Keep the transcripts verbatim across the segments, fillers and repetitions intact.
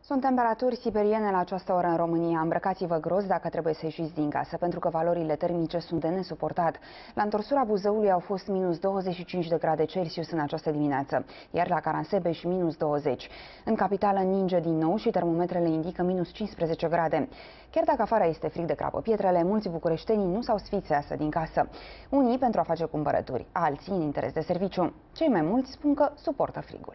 Sunt temperaturi siberiene la această oră în România. Îmbrăcați-vă gros dacă trebuie să ieșiți din casă, pentru că valorile termice sunt de nesuportat. La întorsura Buzăului au fost minus douăzeci și cinci de grade Celsius în această dimineață, iar la Caransebeș minus douăzeci. În capitală ninge din nou și termometrele indică minus cincisprezece grade. Chiar dacă afară este frig de crapă pietrele, mulți bucureștenii nu s-au sfițit să iasă din casă. Unii pentru a face cumpărături, alții în interes de serviciu. Cei mai mulți spun că suportă frigul.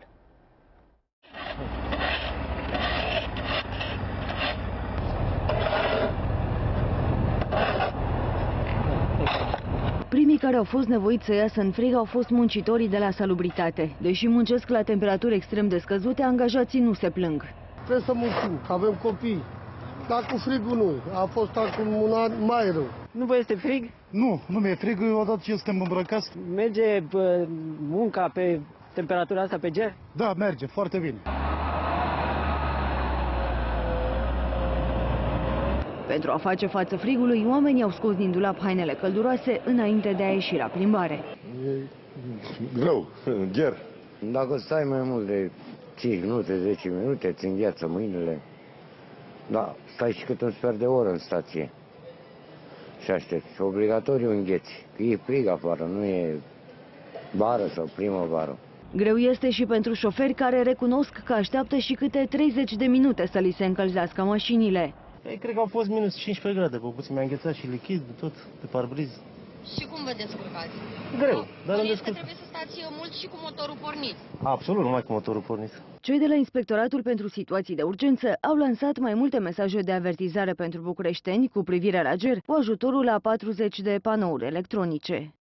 Primii care au fost nevoiți să iasă în frig au fost muncitorii de la salubritate. Deși muncesc la temperaturi extrem de scăzute, angajații nu se plâng. Trebuie să muncim, că avem copii. Dar cu frigul nu. A fost acum un an mai rău. Nu vă este frig? Nu, nu mi-e frig, odată ce suntem îmbrăcați. Merge bă, munca pe temperatura asta pe ger? Da, merge, foarte bine. Pentru a face față frigului, oamenii au scos din dulap hainele călduroase înainte de a ieși la plimbare. E greu, ger. Dacă stai mai mult de cinci minute, zece minute, ți îngheață mâinile. Da, stai și cât un sfert de oră în stație. Și aștepți. Obligatoriu îngheți. Că e frig afară, nu e vară sau primăvară. Greu este și pentru șoferi care recunosc că așteaptă și câte treizeci de minute să li se încălzească mașinile. Ei, cred că au fost minus cincisprezece grade, pe puțin mi-a înghețat și lichid, tot, pe parbriz. Și cum vă descurcați? Greu, dar Bănuiesc îmi că descurc. trebuie să stați mult și cu motorul pornit. Absolut, numai cu motorul pornit. Cei de la Inspectoratul pentru Situații de Urgență au lansat mai multe mesaje de avertizare pentru bucureșteni cu privire la ger, cu ajutorul a patruzeci de panouri electronice.